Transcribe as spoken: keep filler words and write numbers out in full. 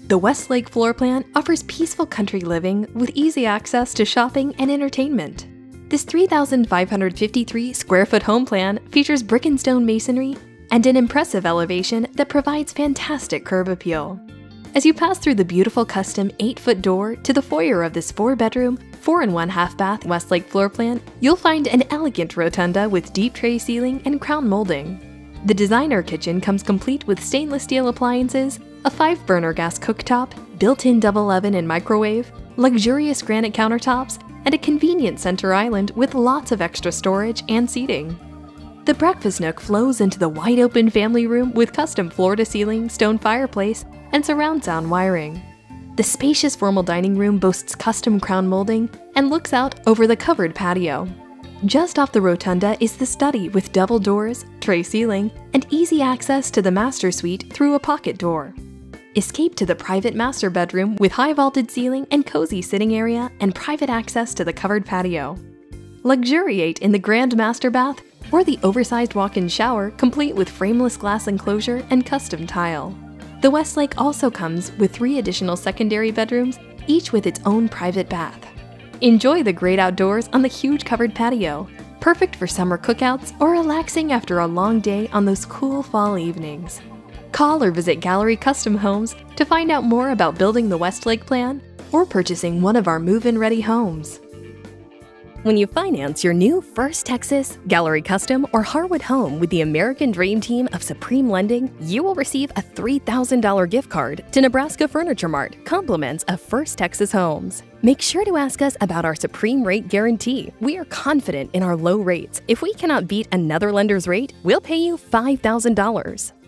The Westlake floor plan offers peaceful country living with easy access to shopping and entertainment. This three thousand five hundred fifty-three square foot home plan features brick and stone masonry and an impressive elevation that provides fantastic curb appeal. As you pass through the beautiful custom eight foot door to the foyer of this four bedroom, four and one half bath Westlake floor plan, you'll find an elegant rotunda with deep tray ceiling and crown molding. The designer kitchen comes complete with stainless steel appliances, a five burner gas cooktop, built-in double oven and microwave, luxurious granite countertops, and a convenient center island with lots of extra storage and seating. The breakfast nook flows into the wide-open family room with custom floor-to-ceiling stone fireplace and surround sound wiring. The spacious formal dining room boasts custom crown molding and looks out over the covered patio. Just off the rotunda is the study with double doors, tray ceiling, and easy access to the master suite through a pocket door. Escape to the private master bedroom with high vaulted ceiling and cozy sitting area and private access to the covered patio. Luxuriate in the grand master bath or the oversized walk-in shower complete with frameless glass enclosure and custom tile. The Westlake also comes with three additional secondary bedrooms, each with its own private bath. Enjoy the great outdoors on the huge covered patio, perfect for summer cookouts or relaxing after a long day on those cool fall evenings. Call or visit Gallery Custom Homes to find out more about building the Westlake plan or purchasing one of our move-in ready homes. When you finance your new First Texas, Gallery Custom, or Harwood home with the American Dream Team of Supreme Lending, you will receive a three thousand dollar gift card to Nebraska Furniture Mart, compliments of First Texas Homes. Make sure to ask us about our Supreme Rate Guarantee. We are confident in our low rates. If we cannot beat another lender's rate, we'll pay you five thousand dollars.